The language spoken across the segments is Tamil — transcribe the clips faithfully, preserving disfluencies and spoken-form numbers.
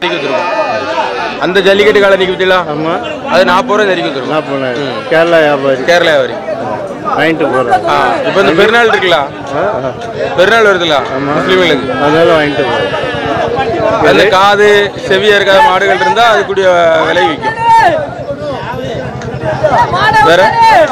அந்த ஜல்லிக்கட்டு காலை நீக்கி விட்டீங்களா? ஆமா. அது நாற்பது ரூபா நெருக்கி வந்துடும். நாற்பது. கேரளா வியாபாரி. கேரளா வியாபாரி வாங்கிட்டு போகிறோம். ஆ இப்போ இந்த பெருநாள் இருக்குல்ல, பெருநாள் வருதுல்ல முஸ்லீம்களுக்கு, அதனால வாங்கிட்டு போகிறோம். அந்த காது செவியா இருக்காத மாடுகள் இருந்தால் அது கூடிய விலை விற்கும். வேற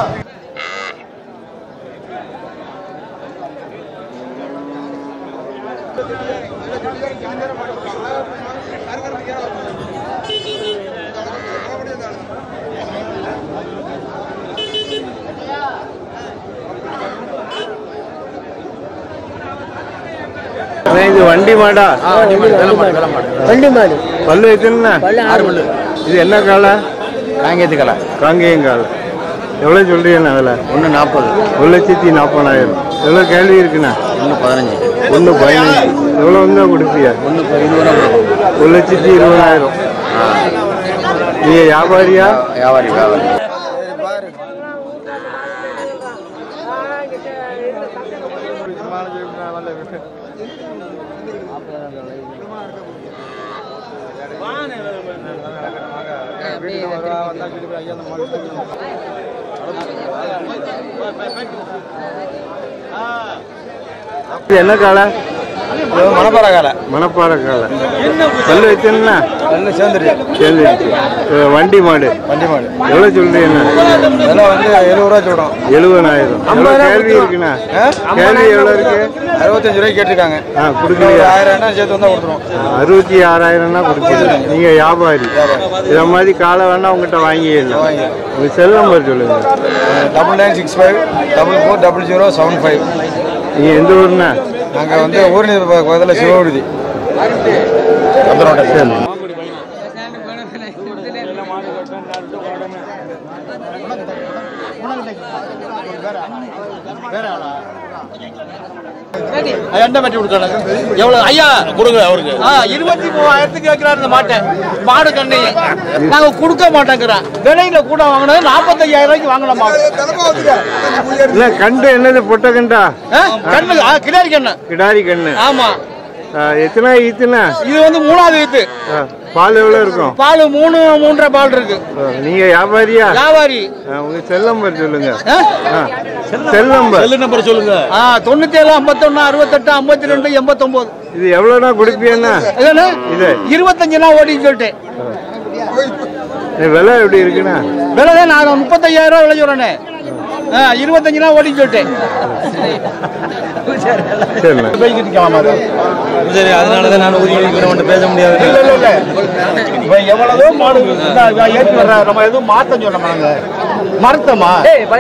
இது வண்டி மாடா? வண்டி மாடு. பல்லு எத்தனை? ஆறு பல்லு. இது என்ன காலை? காங்கேயத்து காலை. காங்கேயம் காலை. எவ்வளோ சொல்றீங்கண்ணா விலை? ஒன்று நாற்பது. ஒரு லட்சத்தி நாற்பதாயிரம். எவ்வளோ கேள்வி இருக்குண்ணா? ஒன்று பதினஞ்சு. ஒன்று பதினஞ்சு. எவ்வளோ வந்தால் கொடுப்பியா? ஒன்று இருபதாயிரம். ஒரு லட்சத்தி இருபதாயிரம். நீங்கள் வியாபாரியா? வியாபாரி. வியாபாரி. என்ன காலை? மணப்பாறை காலை. மணப்பாறை காலை. பல்லு வச்சுன்னா பல்லு சேர்ந்துருச்சு. சேர்ந்துருச்சு. வண்டி மாடு. வண்டி மாடு. எவ்வளோ சொல்றீங்கண்ணா? இதெல்லாம் வந்து எழுபது ரூபா சொல்கிறோம். எழுபதாயிரம். எவ்வளோ கேள்வி இருக்குண்ணா? கேள்வி எவ்வளோ இருக்கு? அறுபத்தஞ்சு ரூபாய்க்கு கேட்டிருக்காங்க. ஆ கொடுக்கலையா? ஆயிரம்னா சேர்த்து வந்தால் கொடுத்துருவோம். அறுபத்தி ஆறாயிரம்னா கொடுக்குது. நீங்கள் வியாபாரி. இதை மாதிரி காலை வேணா உங்கள்கிட்ட வாங்கிடலாம். உங்கள் செல் நம்பர் சொல்லுங்கள். Double nine six five double four double zero seven five. நீங்கள் எந்த ஊருண்ணா? நாங்கள் வந்து ஊர்னி பக்கத்தில் சிவகுருதி. ஐயா கொடுங்க அவருக்கு. இருபத்தி மூவாயிரத்துக்கு கேட்கிறாரு இந்த மாட்டை. மாடு கண்ணை நாங்க கொடுக்க மாட்டேங்கிறோம். விலையில கூட வாங்கினது நாற்பத்தி ஐயாயிரம் ரூபாய்க்கு வாங்கலாமா? கண்டு என்னது? பொட்டை கண்டா? கண்ணு கிடாரி கண்ணு. கிடாரி கண்ணு. ஆமா. எத்தனை ஈத்துனா? இது வந்து மூணாவது ஈத்து. பால் எவ்வளவு இருக்கும்? பால் மூணு மூன்றரை பால் இருக்கு. நீங்க வியாபாரியா? வியாபாரி. உங்க செல் நம்பர் சொல்லுங்க. செல் நம்பர் செல் நம்பர் சொல்லுங்க. தொண்ணூத்தி ஏழு ஐம்பத்தி ஒன்னு அறுபத்தெட்டு ஐம்பத்தி ரெண்டு எண்பத்தி ஒன்பது. இது எவ்வளவுனா கொடுப்பீங்கன்னா? இது இருபத்தஞ்சுனா ஓடின்னு சொல்லிட்டேன். விலை எப்படி இருக்குண்ணா? விலை நான் முப்பத்தையாயிரம் ரூபாய் விலை சொல்றேனே. இருபத்தஞ்சுனா ஓடின்னு சொல்லிட்டேன். சரி, அதனாலதான் நான் பேச முடியாது. எவ்வளவோ மாடு ஏற்றி வர்ற நம்ம எதுவும் மாத்தம் சொன்ன மருத்தமா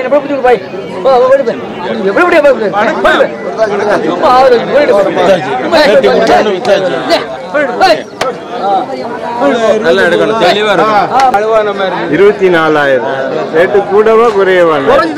இருபத்தி நாலாயிரம். ரேட்டு கூடவா குறையவா?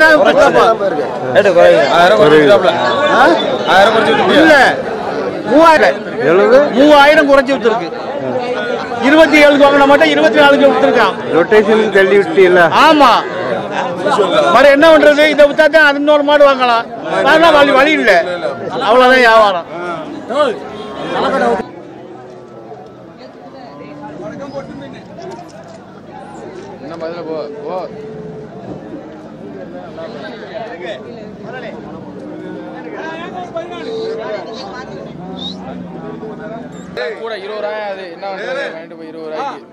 மூவாயிரம் குறைச்சி விட்டுருக்கு. இருபத்தி ஏழுக்கு வாங்கின மாட்டேன் இருபத்தி நாலுக்கு விட்டுருக்கான். ரொட்டேஷன் தள்ளி விட்டீங்கள? ஆமா. மாதிரி என்ன பண்றது? இதை வித்தாதான் அது இன்னொரு மாடு வாங்கலாம். வழி வழி இல்லை. அவ்வளவுதான் வியாபாரம். என்ன பதில போ போ. கூட இருபது ரூபாய். அது என்ன வாங்கிட்டு போய் இருபது ரூபாய்க்கு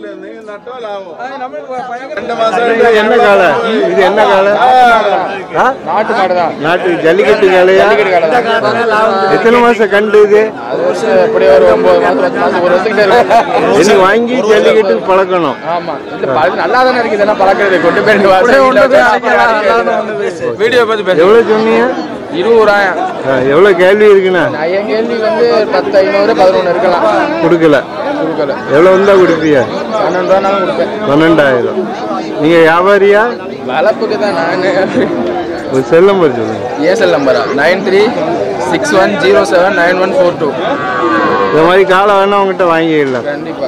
என்ன காலை? இது என்ன காலை? நாட்டு மாடு தான். நாட்டு ஜல்லிக்கட்டு காலையா? எத்தனை மாசம் கண்டு இது? எப்படியே ஒரு ஒன்பது மாசம் ஒரு வருஷத்துக்கு வாங்கி ஜல்லிக்கட்டு பழக்கணும். ஆமா, நல்லா தானே இருக்கு. இதெல்லாம் பழக்கிறது கொண்டு போய் வீடியோ பார்த்து எவ்வளவு சொன்னீங்க? இருபதாயிரம். எவ்வளவு கேள்வி இருக்குண்ணா? என் கேள்வி வந்து பத்து ஐநூறு பதினொன்று இருக்கலாம். கொடுக்கல கொடுக்கல. எவ்வளவு வந்தா கொடுப்பீங்க? பன்னெண்டு ரூபா நானும் கொடுப்பேன். பன்னெண்டாயிரம். நீங்க வியாபாரியா? வளர்ப்புக்கு தான். நான் ஒரு செல் நம்பர் சொல்லுங்க. ஏ செல் நம்பரா? Nine three six one zero seven nine one four two. இந்த மாதிரி காலை வேணா உங்ககிட்ட வாங்கிடலாம். கண்டிப்பா.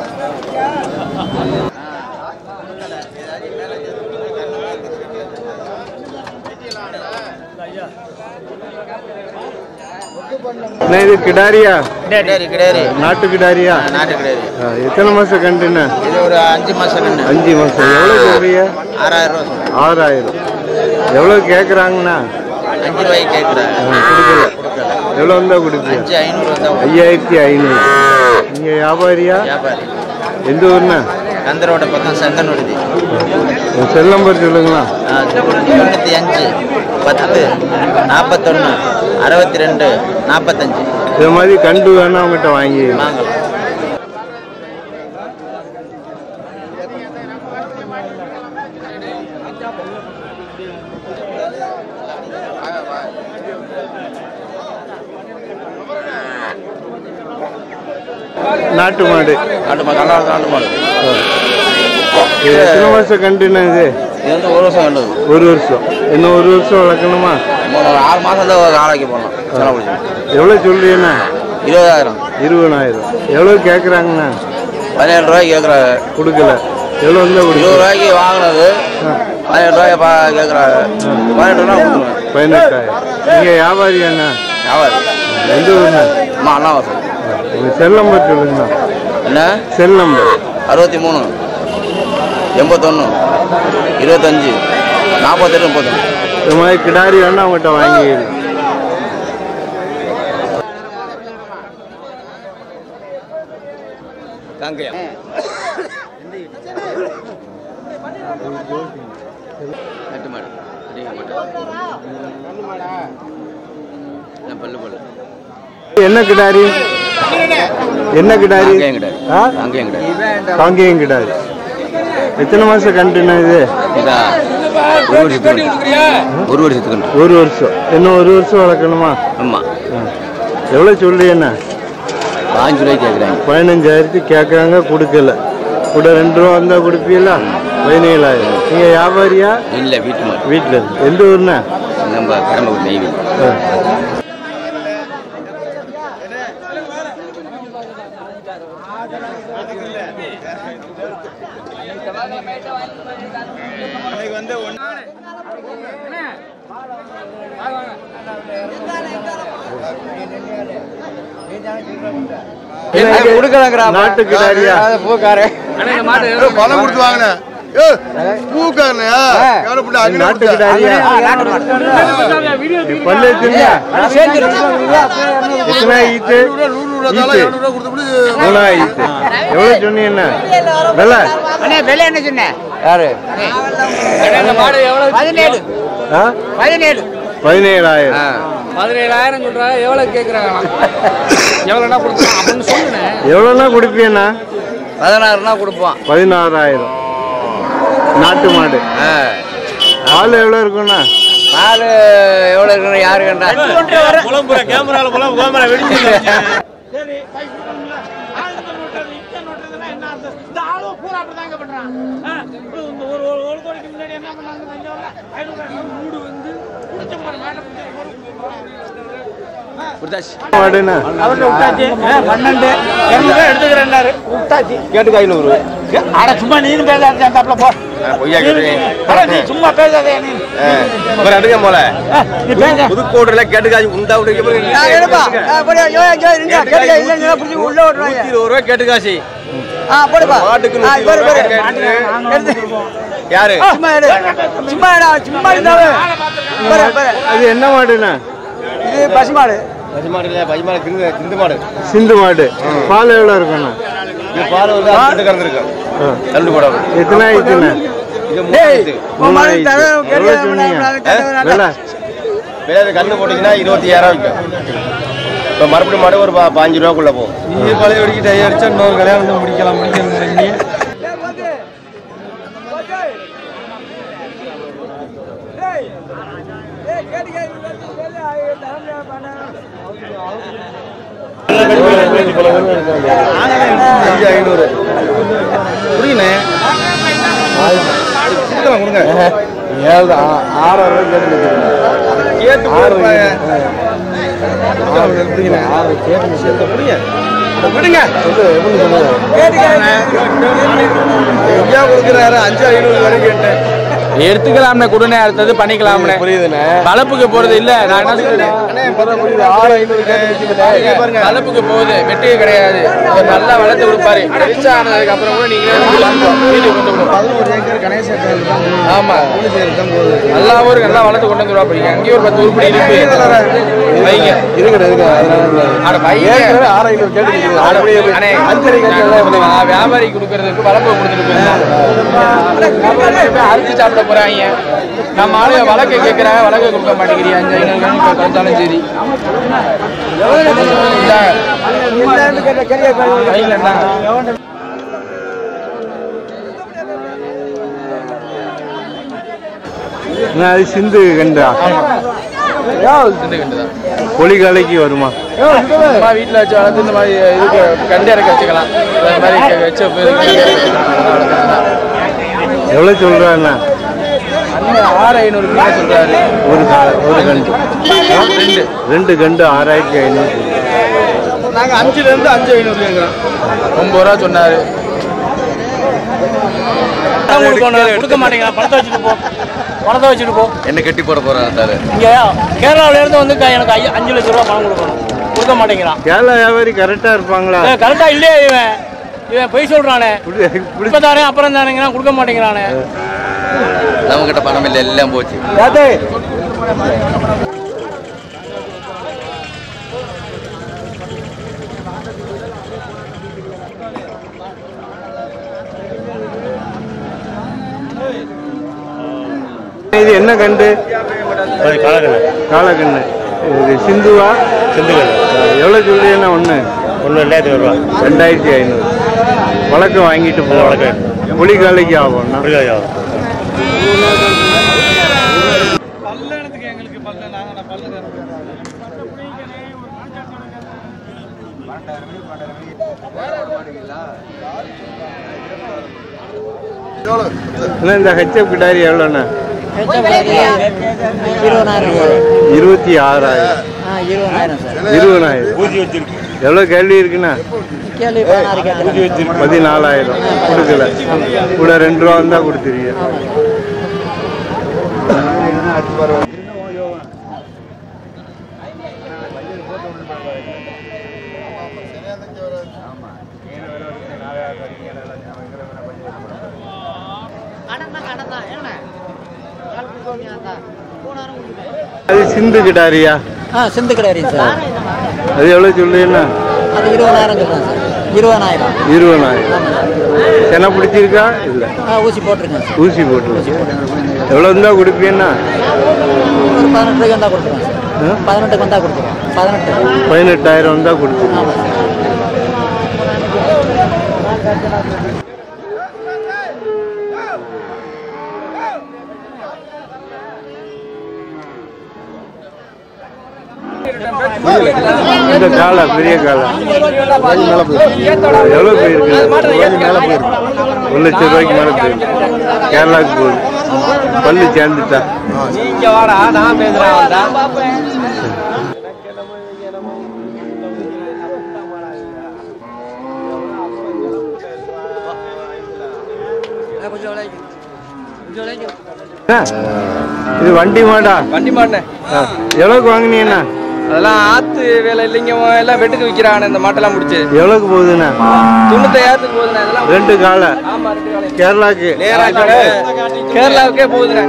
என்ன இது கிடாரியா? கிடாரி கிடாரி நாட்டு கிடாரியா? நாட்டு கிடாரி. எத்தனை மாசம் கண்டுண்ணா? இது ஒரு அஞ்சு மாசம் கண்டு. அஞ்சு மாசம். எவ்வளோ சொல்றீங்க? ஆறாயிரம் ரூபா சொல்றேன். ஆறாயிரம். எவ்வளோ கேட்குறாங்கண்ணா? அஞ்சு ரூபாய்க்கு கேட்குறாங்க. கொடுக்கல. எவ்வளோ வந்தால் கொடுப்பீங்க? அஞ்சு ஐநூறு வந்தா ஐயாயிரத்தி ஐநூறு. நீங்கள் வியாபாரியா? வியாபாரி. எந்த ஊர்ண்ணா? கந்தரோட பக்கம் சந்தனூர்தி. செல் நம்பர் சொல்லுங்களா? தொண்ணூற்றி அஞ்சு பத்து நாற்பத்தொன்று அறுபத்தி ரெண்டு நாற்பத்தஞ்சு. இது மாதிரி கண்டு வேணா அவங்ககிட்ட வாங்கி வாங்கலாம். நாட்டு மாடு. நாட்டு மாடு நல்லா நாட்டு மாடு. எத்தனை மாசம் கண்டுண்ணா இது? இது வந்து ஒரு வருஷம் கண்டு. ஒரு வருஷம். இன்னும் ஒரு வருஷம் வளர்க்கணுமா? ஆறு மாதம் தான் ஆராய்ச்சி போடலாம். எவ்வளோ சொல்றீங்கண்ணா? இருபதாயிரம். இருபதாயிரம். எவ்வளோ கேட்குறாங்கண்ணா? பதினேழு ரூபாய்க்கு கேட்குறாங்க. கொடுக்கல. எவ்வளோ வந்தால் கொடுக்கும்? இருபது ரூபாய்க்கு வாங்கினது பதினெட்டு ரூபாய்க்கு பா கேட்குறாங்க. பதினெட்டு ரூபா கொடுத்துருவேன். பதினெட்டாயிரம். நீங்கள் வியாபாரியாண்ணா? வியாபாரி. எந்த ஊர்ண்ணா? அம்மா அண்ணா வசதி. உங்கள் செல் நம்பர் சொல்லுங்கண்ணா. என்ன செல் நம்பர்? அறுபத்தி மூணு எண்பத்தொன்று இருபத்தஞ்சி நாற்பத்தெட்டு முப்பத்தொன்று. இது மாதிரி கிடாரி வேணா அவங்ககிட்ட வாங்கி. என்ன கிடாரி? என்ன கிடாரி? காங்கேயம் கிடாரி. எத்தனை மாசம் கண்டுண்ணா இது? ஒரு வருஷத்துக்கு. ஒரு வருஷம். இன்னும் ஒரு வருஷம் வளர்க்கணுமா? ஆமா. எவ்வளோ சொல்றீங்கண்ணா? பாஞ்சு ரூபாய்க்கு கேட்குறாங்க. பதினஞ்சாயிரத்துக்கு கேட்குறாங்க. கொடுக்கல. கூட ரெண்டு ரூபா வந்தால் கொடுப்பீங்களா? பதினேழாயிரம். நீங்கள் வியாபாரியா? இல்லை, வீட்டு வீட்டில் இருக்கு. எந்த ஊர்ண்ணா? நம்ம கடம்பூர் நெய்வேலி. நாட்டு கிடாரியா? பணம் கொடுத்து வாங்கின பூக்காரனையா? நாட்டு கிடாரியா? பல்லு எத்தனை ஈத்து? மூணாயிரத்து. எவ்வளோ சொன்னீங்க? விலை விலை என்ன சொன்ன? யாரு? பதினேழு. பதினேழு. பதினேழாயிரம். பதினேழாயிரம் சொல்றாங்க. எவ்வளவு கேட்கறாங்க? எவ்வளோனா கொடுப்போம் அப்படின்னு சொல்லுனேன். எவ்வளோனா கொடுப்பீங்கண்ணா? பதினாறுனா கொடுப்போம். பதினாறாயிரம். நாட்டு மாடு. பால் எவ்வளோ இருக்குண்ணா? பால் எவ்வளோ இருக்குன்னு யாரு கண்டா? கேமரால போலாம். கேமரா வெடிச்சு பன்னெண்டு எடுத்துக்கிறேன். கேட்டுக்கு ஐநூறு. சும்மா நீனும் பேசாத போ. சும்மா பேசாதே. போல புதுக்கோட்டையில கேட்டுக்காய் உண்டா இருபது ரூபாய் கேட்டுக்காசி யாரு? அது என்ன மாடுண்ணா? இது பசு மாடு. பசு மாடு இல்ல, பசு மாடு சிந்து மாடு. சிந்து மாடு. பால் எவ்வளோ இருக்குண்ணா? பால் வந்து ரெண்டு கறந்துருக்கு. ரெண்டு கூட எத்தனை ஆயிடுச்சுண்ணா? கண்ணு போட்டீங்கன்னா இருபத்தி ஆயிரம் விற்கும். இப்போ மறுபடியும் மாடு ஒரு பாஞ்சு ரூபாக்குள்ள போகும். நீ பழைய வெடிக்கிட்ட அடிச்சா இன்னொரு கல்யாணம் வந்து முடிக்கலாம். முடிக்க ஐநூறு புரியுண்ணே. கொடுங்க. ஏழு ஆறாயிரம் கேட்டு கேட்டு கொடுக்குறாரு. அஞ்சு ஐநூறு வரை கேட்டேன். எடுத்துக்கலாம்னே குடுனே அடுத்தது பண்ணிக்கலாம்னே. புரியுதுண்ணே. கலப்புக்கு போறது இல்ல. நான் என்ன சொல்றேன், கலப்புக்கு போகுது, வெட்டி கிடையாது. நல்லா வளர்த்து கொடுப்பாரு. ரிச்சா ஆனதுக்கு அப்புறம் கூட நீங்க ஆமா நல்லா ஒரு நல்லா வளர்த்து கொண்டு வந்துருவா. படிக்க அங்கேயும் ஒரு பத்து உருப்படி இருக்கு வைங்க. வியாபாரி கொடுக்கறதுக்கு வளர்ப்பு கொடுத்துட்டு அரிசி சாப்பிட போறாங்க. நம்ம ஆளுங்க வழக்கு கேட்கிறாங்க, வழக்கு கொடுக்க மாட்டேங்கிறீங்க. அஞ்சு ஐநூறு குறைச்சாலும் சரி அது சிந்து கண்டா பொலிகாலைக்கு வருமா? வீட்டில் வச்சு வளர்த்து இந்த மாதிரி இதுக்கு கண்டு இறக்க வச்சுக்கலாம். இந்த மாதிரி வச்சு எவ்வளோ சொல்றாண்ணா? ஆறு ஐநூறு சொல்றாரு. ஒரு ஒரு கண்டு ரெண்டு ரெண்டு கண்டு ஆறாயிரத்தி ஐநூறு. நாங்கள் அஞ்சுல இருந்து அஞ்சு ஐநூறு கேட்குறோம். ஒன்பது ரூபா சொன்னாரு. கொடுக்க மாட்டேங்கிறா. பணத்தை வச்சுட்டு போ, பணத்தை வச்சுட்டு போ. என்ன கட்டி போட போறாங்க? இங்கே கேரளாவில இருந்து வந்து எனக்கு அஞ்சு லட்சம் ரூபா பணம் கொடுக்கணும், கொடுக்க மாட்டேங்கிறான். கேரளா வியாபாரி கரெக்டா இருப்பாங்களா? கரெக்டா இல்லையே. இவன் இவன் பொய் சொல்றானே. இப்ப தானே அப்புறம் தானேங்கிறான், கொடுக்க மாட்டேங்கிறானே. நம்ம கிட்ட பணம் இல்லை, எல்லாம் போச்சு. இது என்ன கண்டு? காலக்கண்ணு. காலக்கண்ணு. இது சிந்துவா? சிந்து கண்ணு. எவ்வளோ சொல்றீங்கன்னா? ஒன்று ஒன்று ரெண்டாயிரத்தி ரூபா. ரெண்டாயிரத்தி ஐநூறு. வழக்கம் வாங்கிட்டு போக வழக்கம் புலிகாலைக்கு ஆகும். ஆகும் இந்த ஹெச்எப் கிட்டாரி எவ்வளோண்ணா? இருபத்தி ஆறாயிரம். இருபதாயிரம். எவ்வளோ கேள்வி இருக்குண்ணா? பதினாலாயிரம் கொடுக்கல. கூட ரெண்டு ரூபா வந்தா கொடுத்துருவீங்க. அது சிந்து கிட்டாரியா? சிந்து கிட்டாரி சார். அது எவ்வளோ சொல்றீங்கன்னா? அது இருபதாயிரம் சொல்றேன் சார். இருபதாயிரம். இருபதாயிரம். சென பிடிச்சிருக்கா? இல்லை, ஊசி போட்டிருக்கேன் சார். ஊசி போட்டு எவ்வளோ இருந்தா கொடுப்பீங்கன்னா? ஒரு பதினெட்டுக்கு வந்தா கொடுத்துருவேன் சார். பதினெட்டுக்கு வந்தா கொடுத்துருவேன். பதினெட்டு பதினெட்டாயிரம் வந்தா கொடுத்துருவேன். இந்த காலை பெரிய காலை எவ்வளோ போயிருக்கு? ஒரு லட்சம் ரூபாய்க்கு மேலே போயிருக்கு. கேரளாவுக்கு போகுது. பல்லு சேர்ந்துட்டா. நான் பேசுறேன். இது வண்டி மாடா? வண்டி மாட்டேன். எவ்வளோக்கு வாங்கினீங்கண்ணா? அதெல்லாம் ஆத்து வேலை இல்லைங்க, எல்லாம் வெட்டுக்கு விற்கிறாங்க. இந்த மாட்டெல்லாம் முடிச்சு எவ்வளோக்கு போகுதுண்ணா? தொண்ணூத்தாயிரத்துக்கு போகுதுண்ணா. இதெல்லாம் ரெண்டு காலை. ஆமா, ரெண்டு காலை. கேரளாவுக்கு கேரளாவுக்கே போகுதுண்ணா.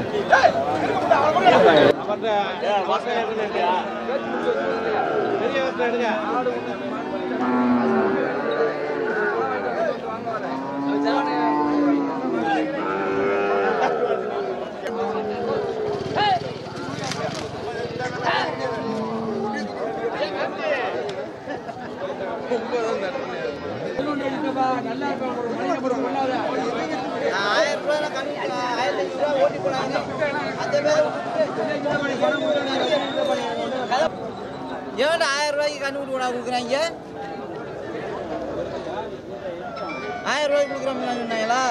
ஏன்டா ஆயிரம் ரூபாய்க்கு கண்டுபிடி கொண்டா கொடுக்குறாங்க? ஆயிரம் ரூபாய்க்கு கொடுக்குறோம்னா சொன்னாங்களா?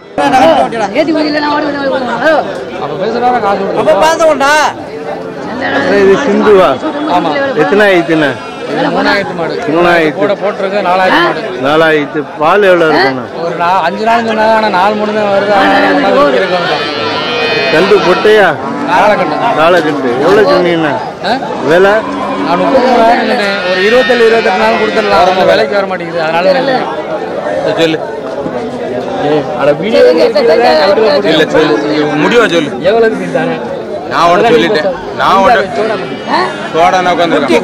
இது சிந்துவா? எத்தனை ஆயிடுச்சுண்ணா? மூணாயிரத்து மாடு. மூணாயிரத்து போட்டிருக்கு. நாலாயிரத்து மாடு. நாலாயிரத்து. பால் எவ்வளோ இருக்குண்ணா? ஒரு அஞ்சு நாள் சொன்னாங்க. ஆனால் நாலு மூணு தான் வருது. கண்டு பொட்டையா? காலக்கட்டு காலக்கட்டு எவ்வளோ சொன்னீங்கண்ணா விலை? நான் முப்பத்தி மூணாயிரம் சொன்னேன். ஒரு இருபத்தேழு இருபத்தெட்டு நாள் கொடுத்துடலாம். அந்த விலைக்கு வர மாட்டேங்குது. அதனால இல்லை சொல்லு அட வீடியோ இல்ல சொல்லு முடிவா சொல்லு. எவ்வளவு தானே நான் ஒன்று சொல்லிட்டேன். நான் ஒன்று சோடா நான்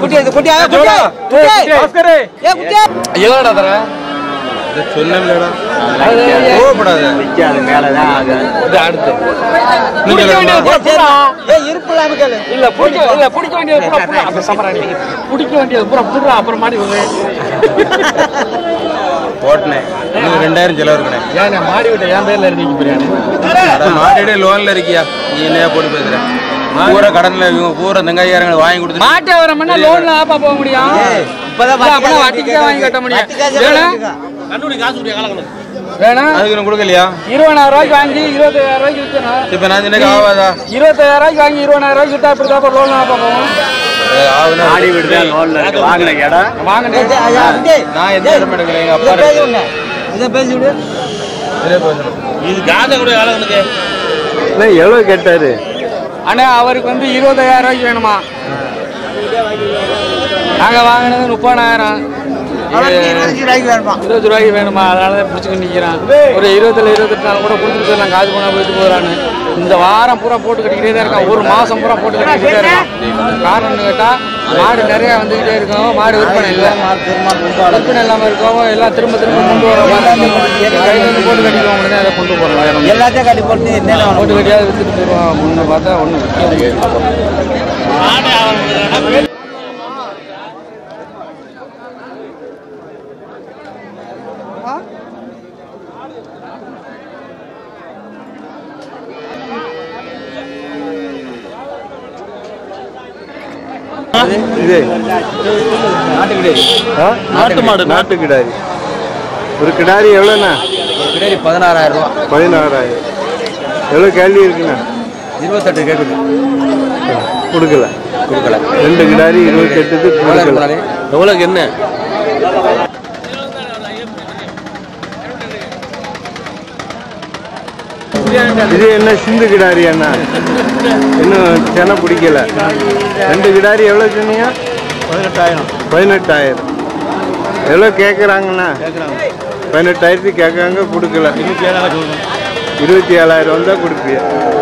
எவ்வளோடா தர சொன்னேன்லடா கோவப்படாத. மேலதான் அடுத்து நீங்க இல்ல பிடிக்க இல்ல பிடிக்க வேண்டியது பூரா பூரா அந்த சமராணி பிடிக்க வேண்டியது பூரா பூரா அப்புறம் மாடி போட்டனேன். இன்னும் ரெண்டாயிரம் செலவு இருக்கேன். ஏன் மாடி விட்ட என் பேர்ல இருந்தீங்க பிரியாணி மாடியே லோன்ல இருக்கியா? நீ என்னையா போட்டு பேசுற? பூரா கடன்ல பூரா தங்காயிரங்க வாங்கி கொடுத்து மாட்டை வரமுன்னா லோன்ல ஆப்பா போக முடியும். அப்பதான் வட்டிக்கு தான் வாங்கி கட்ட முடியும். வேணா அதுக்கு கொடுக்கலையா? இருபதாயிரம் ரூபாய்க்கு வாங்கி இருபத்தாயிரம் ரூபாய்க்கு விற்கணும். இப்ப நான் எனக்கு ஆகாதா? இருபத்தாயிரம் ரூபாய்க்கு வாங்கி இருபதாயிரம் ரூபாய்க்கு விட்டா இப்படி லோன் ஆப்பா போகும். ஆடி விடுதா லோன்ல வாங்கின இடம் வாங்கினேன் நான் எந்த இடம் எடுக்கல. எங்க அப்பா இது காந்த கூட காலங்களுக்கு எவ்வளோ கேட்டாரு? ஆனா அவருக்கு வந்து இருபத்தாயிரம் ரூபாய்க்கு வேணுமா? நாங்க வாங்கினது முப்பதாயிரம் இருபது ரூபாய்க்கு வேணுமா? அதனாலதான் பிடிச்சிட்டு நிற்கிறான். ஒரு இருபத்துல இருபத்தெட்டு நாள் கூட கொடுத்துட்டு போயிடலாம். காசு போனா போயிட்டு போயிடறான்னு இந்த வாரம் பூரா போட்டு கட்டிக்கிட்டே தான் இருக்கான். ஒரு மாசம் பூரா போட்டு கட்டிக்கிட்டே இருக்கான். காரணம்னு கேட்டா மாடு நிறைய வந்துகிட்டே இருக்கும். மாடு விற்பனை இல்லை, விற்பனை இல்லாம இருக்கும். எல்லாம் திரும்ப திரும்ப கொண்டு வர கையில போட்டு கட்டிக்குவோம். உடனே அதை கொண்டு போறோம். எல்லாத்தையும் கட்டி போட்டு போட்டு கட்டியாவது வித்துட்டு போயிடுவோம். ஒண்ணு பார்த்தா ஒண்ணு இது நாட்டு கிடாரி. நாட்டு மாடு நாட்டு கிடாரி. ஒரு கிடாரி எவ்வளோண்ணா? கிடாரி பதினாறாயிரம் ரூபா. பதினாறாயிரம். எவ்வளோ கேள்வி இருக்குண்ணா? இருபத்தெட்டு கேட்குது. கொடுக்கல கொடுக்கல. ரெண்டு கிடாரி இருபத்தெட்டுக்கு கொடுக்கல. எவ்வளோக்கு என்ன? இது என்ன சிந்து கிடாரி அண்ணா? இன்னும் சென பிடிக்கல. ரெண்டு கிடாரி எவ்வளோ சொன்னீங்க? பதினெட்டாயிரம். பதினெட்டாயிரம். எவ்வளோ கேட்குறாங்கண்ணா? பதினெட்டாயிரத்துக்கு கேட்குறாங்க, கொடுக்கல. இருபத்தி ஏழாயிரம் இருபத்தி ஏழாயிரம் வந்தால் கொடுப்பிய.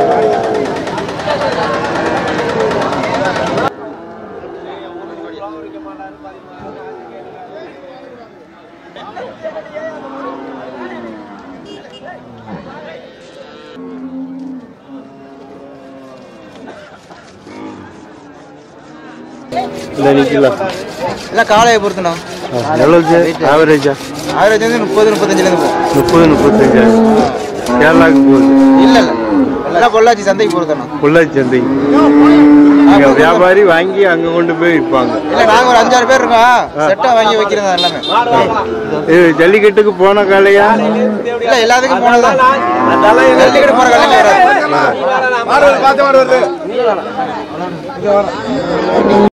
இல்லை நிற்கலாம். இல்லை காலையை பொறுத்துண்ணா. எவ்வளோக்கு ஆவரேஜா? ஆவரேஜ் வந்து முப்பது முப்பத்தஞ்சுலேருந்து போகும். முப்பது முப்பத்தஞ்சு கேரளாவுக்கு போகுது. இல்லை இல்லை எல்லாம் பொள்ளாச்சி சந்தைக்கு பொறுத்தண்ணா. பொள்ளாச்சி சந்தைக்கு இங்கே வியாபாரி வாங்கி அங்கே கொண்டு போய் விற்பாங்க. இல்லை நாங்கள் ஒரு அஞ்சாறு பேர் இருக்கோம். செட்டாக வாங்கி வைக்கிறதா எல்லாமே. இது ஜல்லிக்கட்டுக்கு போன காலையா? இல்லை எல்லாத்துக்கும் போனதான். ஜல்லிக்கட்டு போகிற காலையில் வராது.